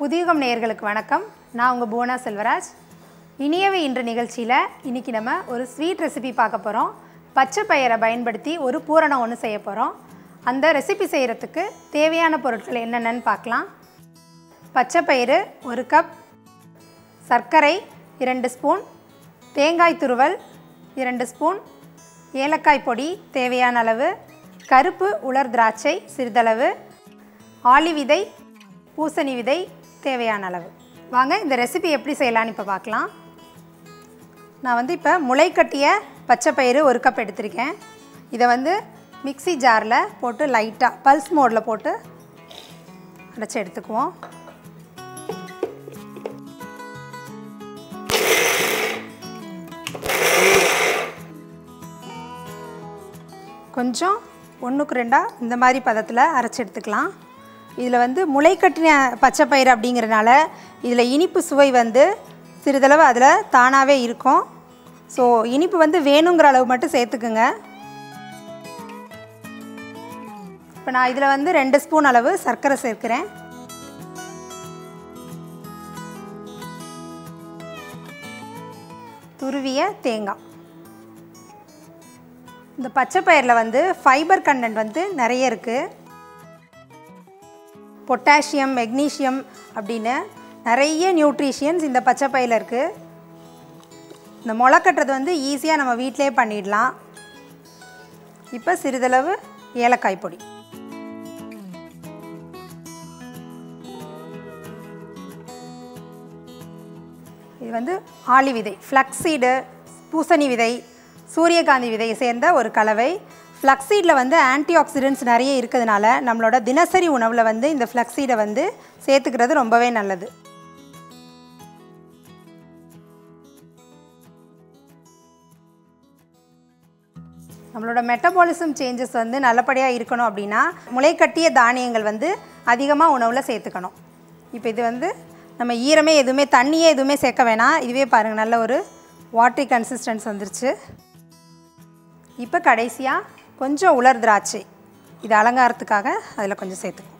புதியுகம் நேயர்களுக்கு வணக்கம். நான் உங்கள் புவனா செல்வராஜ். இனியவை இன்று நிகழ்ச்சியில் இன்றைக்கி நம்ம ஒரு ஸ்வீட் ரெசிபி பார்க்க போகிறோம். பச்சை பயிரை பயன்படுத்தி ஒரு பூரணம் ஒன்று செய்ய போகிறோம். அந்த ரெசிபி செய்கிறதுக்கு தேவையான பொருட்கள் என்னென்னு பார்க்கலாம். பச்சை பயிறு 1 கப், சர்க்கரை 2 ஸ்பூன், தேங்காய் துருவல் 2 ஸ்பூன், ஏலக்காய் பொடி தேவையான அளவு, கருப்பு உலர் திராட்சை சிறிதளவு, ஆளி விதை, பூசணி விதை தேவையான அளவு. வாங்க இந்த ரெசிபி எப்படி செய்யலான்னு இப்போ பார்க்கலாம். நான் இப்போ முளை கட்டிய பச்சை பயிறு 1 கப் எடுத்திருக்கேன். இதை மிக்ஸி ஜாரில் போட்டு லைட்டாக பல்ஸ் மோடில் போட்டு அரைச்சி எடுத்துக்குவோம். கொஞ்சம் 1க்கு 2 இந்த மாதிரி பதத்தில் அரைச்சி எடுத்துக்கலாம். இதில் முளை கட்டின பச்சை பயிறு அப்படிங்கிறனால இதில் இனிப்பு சுவை சிறிதளவு அதில் தானாகவே இருக்கும். ஸோ இனிப்பு வேணுங்கிற அளவு மட்டும் சேர்த்துக்குங்க. இப்போ நான் இதில் 2 ஸ்பூன் அளவு சர்க்கரை சேர்க்கிறேன். துருவிய தேங்காய். இந்த பச்சை பயிரில் ஃபைபர் கண்டென்ட் நிறைய இருக்குது. பொட்டாசியம், மெக்னீஷியம் அப்படின்னு நிறைய நியூட்ரிஷியன்ஸ் இந்த பச்சை பயிரில் இருக்குது. இந்த முளை கட்டுறது ஈஸியாக நம்ம வீட்டிலே பண்ணிடலாம். இப்போ சிறிதளவு ஏலக்காய் பொடி, இது ஆளி விதை, ஃப்ளக்ஸீடு, பூசணி விதை, சூரியகாந்தி விதை சேர்ந்த ஒரு கலவை. ஃப்ளக்ஸீடில் ஆன்டி ஆக்சிடென்ட்ஸ் நிறைய இருக்கிறதுனால நம்மளோட தினசரி உணவில் இந்த ஃப்ளக்ஸீடை சேர்த்துக்கிறது ரொம்பவே நல்லது. நம்மளோட மெட்டபாலிசம் சேஞ்சஸ் நல்லபடியாக இருக்கணும் அப்படின்னா முளைக்கட்டிய தானியங்கள் அதிகமாக உணவில் சேர்த்துக்கணும். இப்போ இது நம்ம ஈரமே எதுவுமே தண்ணியே எதுவுமே சேர்க்க வேணாம். இதுவே பாருங்கள், நல்ல ஒரு வாட்டரி கன்சிஸ்டன்ஸ் வந்துருச்சு. இப்போ கடைசியாக கொஞ்சம் உலர் திராட்சை, இது அலங்காரத்துக்காக அதில் கொஞ்சம் சேர்த்துக்குவோம்.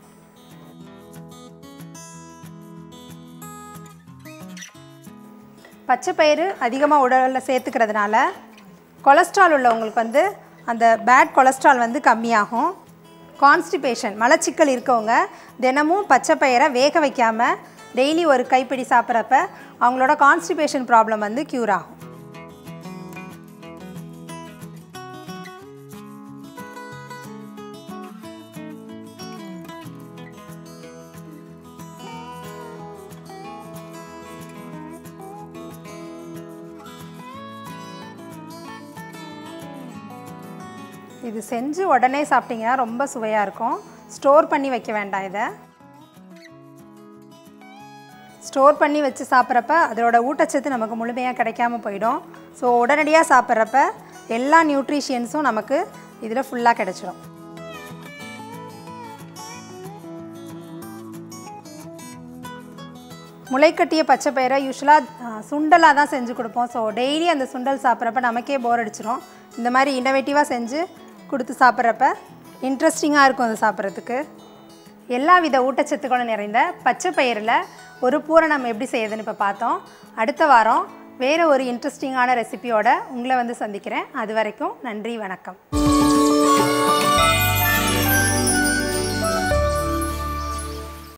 பச்சை பயிறு அதிகமாக உடலில் சேர்த்துக்கிறதுனால கொலஸ்ட்ரால் உள்ளவங்களுக்கு அந்த பேட் கொலஸ்ட்ரால் கம்மியாகும். கான்ஸ்டிபேஷன், மலச்சிக்கல் இருக்கவங்க தினமும் பச்சை பயிரை வேக வைக்காமல் டெய்லி ஒரு கைப்பிடி சாப்பிட்றப்ப அவங்களோட கான்ஸ்டிபேஷன் ப்ராப்ளம் க்யூர் ஆகும். இது செஞ்சு உடனே சாப்பிட்டிங்கன்னா ரொம்ப சுவையாக இருக்கும். ஸ்டோர் பண்ணி வைக்க வேண்டாம். இதை ஸ்டோர் பண்ணி வச்சு சாப்பிட்றப்ப அதோட ஊட்டச்சத்து நமக்கு முழுமையாக கிடைக்காம போயிடும். ஸோ உடனடியாக சாப்பிட்றப்ப எல்லா நியூட்ரிஷியன்ஸும் நமக்கு இதில் ஃபுல்லாக கிடைச்சிடும். முளைக்கட்டிய பச்சை பயிரை யூஸ்வலாக சுண்டலாக தான் செஞ்சு கொடுப்போம். ஸோ டெய்லி அந்த சுண்டல் சாப்பிட்றப்ப நமக்கே போர் அடிச்சிடும். இந்த மாதிரி இன்னோவேட்டிவாக செஞ்சு கொடுத்து சாப்பிட்றப்ப இன்ட்ரெஸ்டிங்காக இருக்கும் அது சாப்பிட்றதுக்கு. எல்லா வித ஊட்டச்சத்துக்களும் நிறைந்த பச்சை பயிரில் ஒரு பூரணம் எப்படி செய்யுதுன்னு இப்போ பார்த்தோம். அடுத்த வாரம் வேறு ஒரு இன்ட்ரெஸ்டிங்கான ரெசிபியோடு உங்களை சந்திக்கிறேன். அது வரைக்கும் நன்றி, வணக்கம்.